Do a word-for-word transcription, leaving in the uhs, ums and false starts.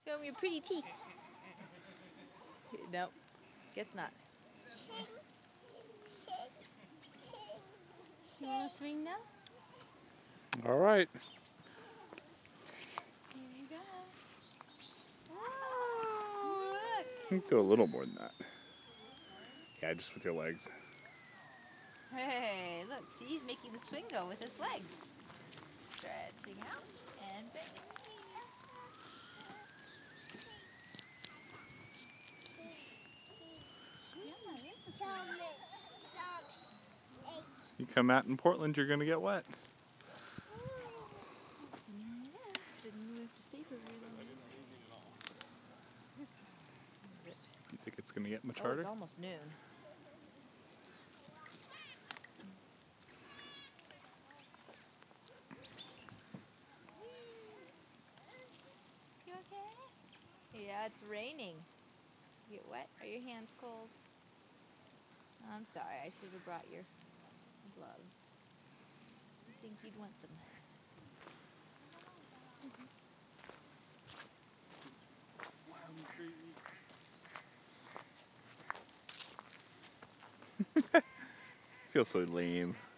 Show them your pretty teeth. Nope, guess not. You want to swing now? All right. Here you go. Oh, look. You can do a little more than that. Yeah, just with your legs. Hey, look, see, he's making the swing go with his legs. Stretching out and bending You come out in Portland, you're gonna get wet. Yeah, didn't we have to stay for very long. You think it's gonna get much Oh, harder? it's almost noon. You okay? Yeah, it's raining. You get wet? Are your hands cold? I'm sorry, I should have brought your gloves. I think you'd want them. Feels so lame.